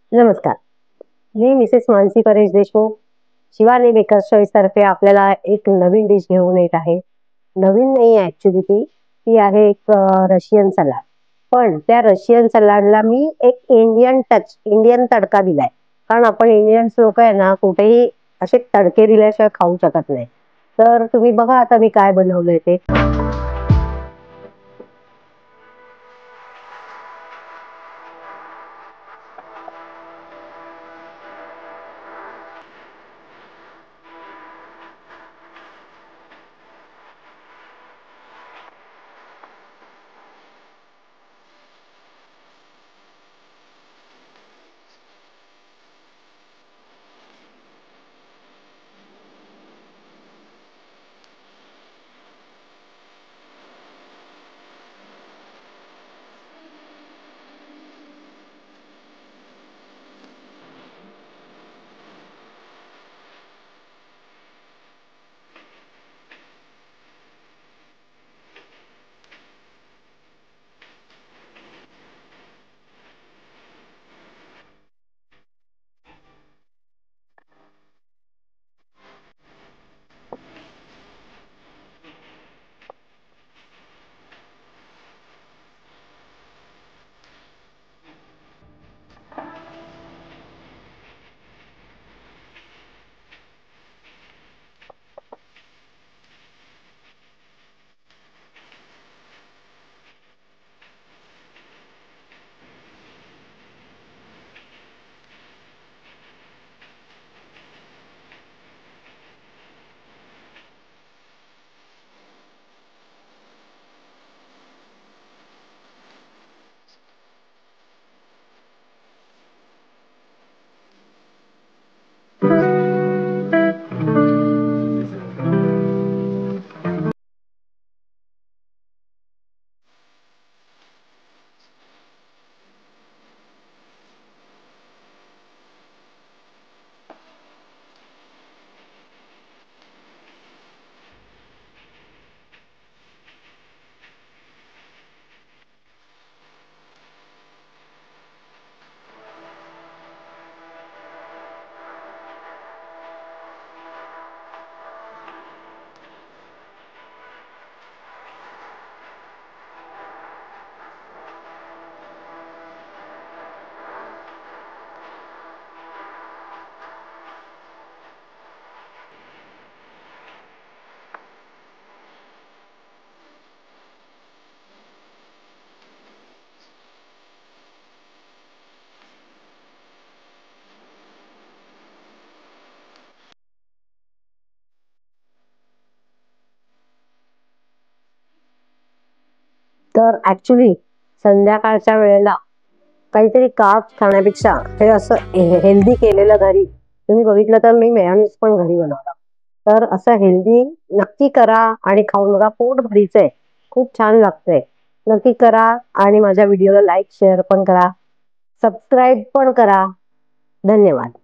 नमस्कार. मी Mrs Mansi Paresh Deshmukh. Shivani bakers choice तर्फे आपल्याला एक नवीन डिश घेऊन येत आहे. नवीन नाही आहे ॲक्चुअली ती. ती आहे एक रशियन सलाड. पण त्या रशियन सलाडला मी एक इंडियन टच, इंडियन तडका दिलाय. कारण आपण इंडियन्स लोकं आहे ना, कुठेही असे तडके दिल्याशिवाय खाऊ शकत नाही. तर तुम्ही बघा आता मी काय बनवलंय ते. तर ॲक्चुअली संध्याकाळच्या वेळेला काहीतरी कार्ब्स खाण्यापेक्षा हे असं हेल्दी केलेलं घरी तुम्ही बघितलं तर मी मेयोनीज पण घरी बनवलं. तर असं हेल्दी नक्की करा आणि खाऊन बघा. पोट भरीचं आहे. खूप छान लागतंय. नक्की करा आणि माझ्या व्हिडिओला लाईक, शेअर पण करा. सबस्क्राईब पण करा. धन्यवाद.